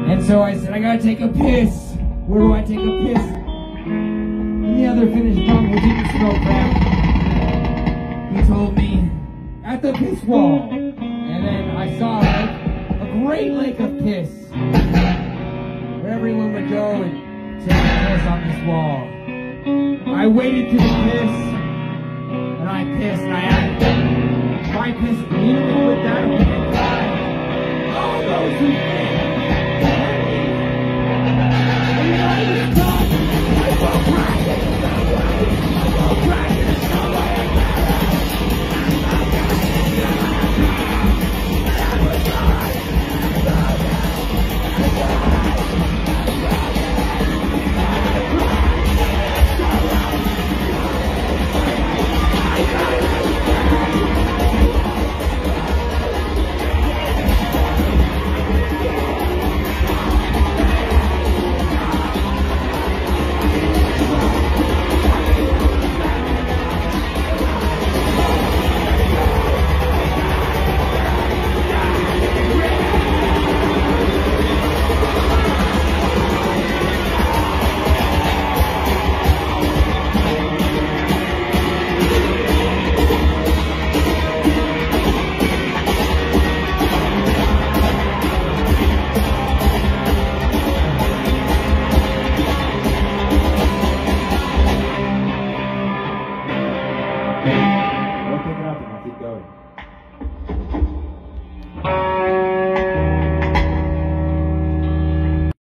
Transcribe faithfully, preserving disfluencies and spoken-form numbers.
And so I said, I gotta take a piss. Where do I take a piss? And the other Finnish bum who didn't smoke crack, he told me, at the piss wall. And then I saw like a great lake of piss, where everyone would go and take a piss on this wall. I waded to the piss, and I pissed, and I added my piss immediately with that, and I cried, all those who